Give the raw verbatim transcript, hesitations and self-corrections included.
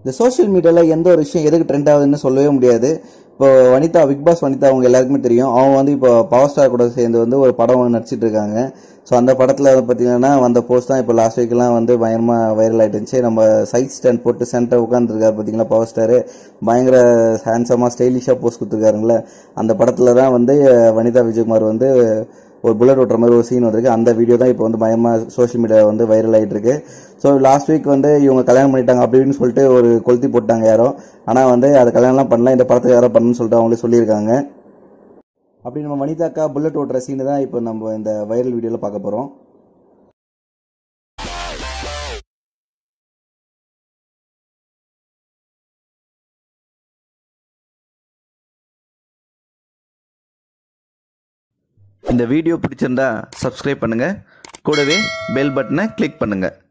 இந்த சோஷியல் மீடியாவில் எந்த ஒரு விஷயம் எதுக்கு ட்ரெண்ட் ஆகுதுன்னு சொல்லவே முடியாது. இப்போ வனிதா, பிக் பாஸ் வனிதா அவங்க எல்லாருக்குமே தெரியும். அவங்க வந்து இப்போ பவர் ஸ்டார் கூட சேர்ந்து வந்து ஒரு படம் ஒன்று நடிச்சிட்டு இருக்காங்க. ஸோ அந்த படத்தில் பார்த்தீங்கன்னா வந்த போஸ்ட் தான் இப்போ லாஸ்ட் வீக்லாம் வந்து பயங்கரமாக வைரல் ஆகிட்டு இருந்துச்சு. நம்ம சைட் ஸ்டாண்ட் போட்டு சென்டர் உட்காந்துருக்காரு பார்த்தீங்களா பவர் ஸ்டாரு, பயங்கர ஹேண்ட்ஸமாக ஸ்டைலிஷாக போஸ்ட் கொடுத்துருக்காருங்களே. அந்த படத்தில் தான் வந்து வனிதா விஜயகுமார் வந்து ஒரு புல்லட் ஓட்டுற மாதிரி ஒரு சீன் வந்திருக்கு. அந்த வீடியோ தான் இப்போ வந்து பயமாக சோஷியல் மீடியா வந்து வைரல் ஆகிட்டு இருக்கு. ஸோ லாஸ்ட் வீக் வந்து இவங்க கல்யாணம் பண்ணிட்டாங்க அப்படின்னு சொல்லிட்டு ஒரு கொளுத்தி போட்டாங்க யாரோ. ஆனால் வந்து அது கல்யாணம்லாம் பண்ணலாம், இந்த படத்துக்கு யாரோ பண்ணணும்னு சொல்லிட்டு அவங்களே சொல்லியிருக்காங்க. அப்படி நம்ம வனிதாக்கா புல்லட் ஓட்டுற சீனு தான் இப்போ நம்ம இந்த வைரல் வீடியோவில் பார்க்க போகிறோம். இந்த வீடியோ பிடிச்சிருந்தா சப்ஸ்கிரைப் பண்ணுங்க, கூடவே பெல் பட்டனை கிளிக் பண்ணுங்க.